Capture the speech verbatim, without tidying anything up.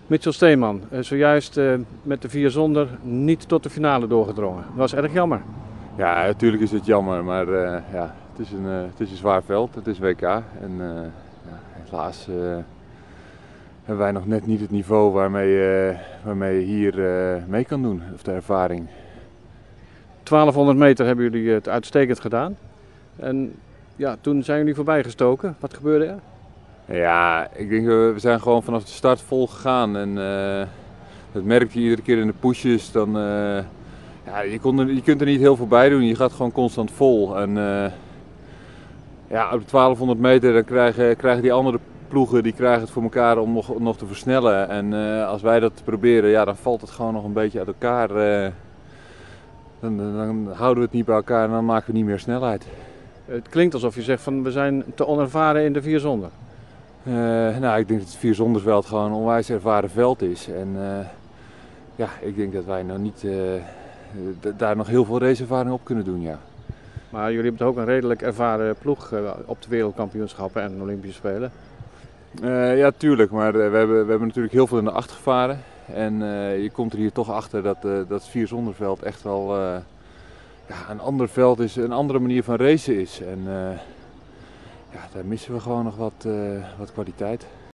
Mitchell Steeman, eh, zojuist uh, met de vier zonder niet tot de finale doorgedrongen. Dat was erg jammer. Ja, natuurlijk is het jammer, maar uh, ja, het, is een, uh, het is een zwaar veld, het is W K. En uh, ja, helaas uh, hebben wij nog net niet het niveau waarmee, uh, waarmee je hier uh, mee kan doen, of de ervaring. twaalfhonderd meter hebben jullie het uitstekend gedaan. En ja, toen zijn jullie voorbij gestoken. Wat gebeurde er? Ja, ik denk we zijn gewoon vanaf de start vol gegaan en uh, dat merkte je iedere keer in de pushes. Dan, uh, ja, je, kon er, je kunt er niet heel veel bij doen, je gaat gewoon constant vol. En uh, ja, op de twaalfhonderd meter dan krijgen, krijgen die andere ploegen die krijgen het voor elkaar om nog, nog te versnellen. En uh, als wij dat proberen, ja, dan valt het gewoon nog een beetje uit elkaar. Uh, dan, dan houden we het niet bij elkaar en dan maken we niet meer snelheid. Het klinkt alsof je zegt van we zijn te onervaren in de vier zonder. Uh, nou, ik denk dat het vierzondersveld gewoon een onwijs ervaren veld is. En uh, ja, ik denk dat wij nou niet uh, daar nog heel veel raceervaring op kunnen doen, ja. Maar jullie hebben ook een redelijk ervaren ploeg uh, op de wereldkampioenschappen en de Olympische Spelen. Uh, ja, tuurlijk, maar uh, we, hebben, we hebben natuurlijk heel veel in de acht gevaren. En uh, je komt er hier toch achter dat, uh, dat het vierzonderveld echt wel uh, ja, een ander veld is, een andere manier van racen is. En, uh, Ja, daar missen we gewoon nog wat, uh, wat kwaliteit.